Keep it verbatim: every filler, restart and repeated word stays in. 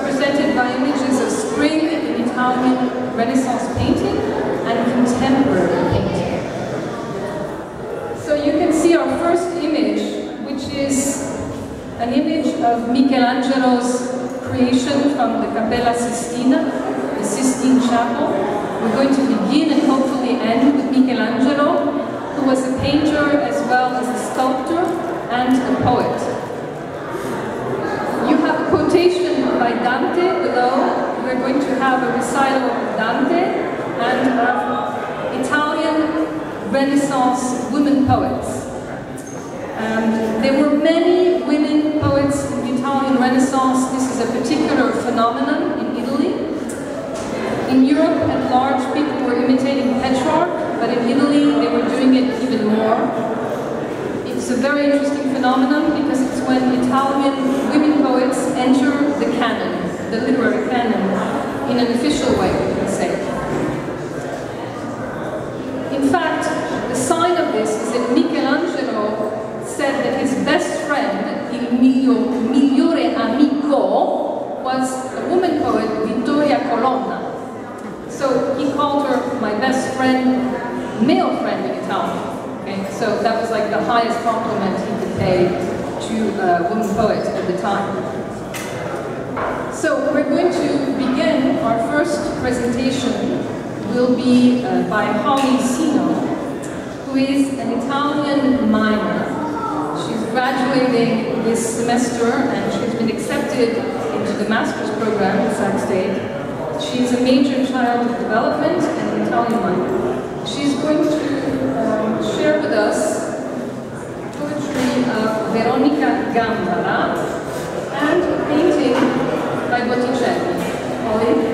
represented by images of spring in Italian Renaissance painting and contemporary painting. So you can see our first image, which is an image of Michelangelo's creation from the Cappella Sistina, the Sistine Chapel. We're going to begin and hopefully end with Michelangelo, who was a painter as well as a sculptor and a poet. You have a quotation by Dante below. We're going to have a recital of Dante and of Italian Renaissance women poets. And there were many women poets in the Italian Renaissance. This is a particular phenomenon in Italy. In Europe at large, people were imitating Petrarch, but in Italy they were doing it even more. It's a very interesting phenomenon because it's when Italian women poets enter the canon, the literary canon, in an official way, you can say. In fact, the sign of this is that Michelangelo said that his best friend, il mio migliore amico, was a woman poet, Vittoria Colonna. So he called her my best friend, male friend in Italian. Okay? So that was like the highest compliment he could pay to a woman poet at the time. So we're going to begin. Our first presentation will be uh, by Holly Sino, who is an Italian miner. She's graduating this semester and she's been accepted into the master's program at Sac State. She's a major in child development and an Italian miner. She's going to um, share with us poetry of Veronica Gambara and a painting by Botticelli. Holly?